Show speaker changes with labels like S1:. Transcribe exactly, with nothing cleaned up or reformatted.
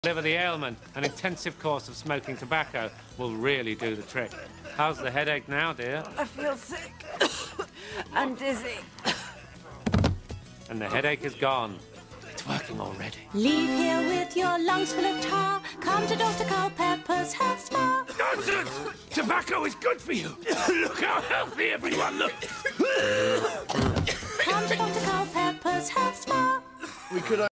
S1: Whatever the ailment, an intensive course of smoking tobacco will really do the trick. How's the headache now, dear?
S2: I feel sick and dizzy.
S1: And the headache is gone. It's working already.
S3: Leave here with your lungs full of tar. Come to Doctor Culpepper's health spa.
S4: Nonsense! Tobacco is good for you. Look how healthy everyone looks.
S3: Come to Doctor Culpepper's health spa.
S4: We could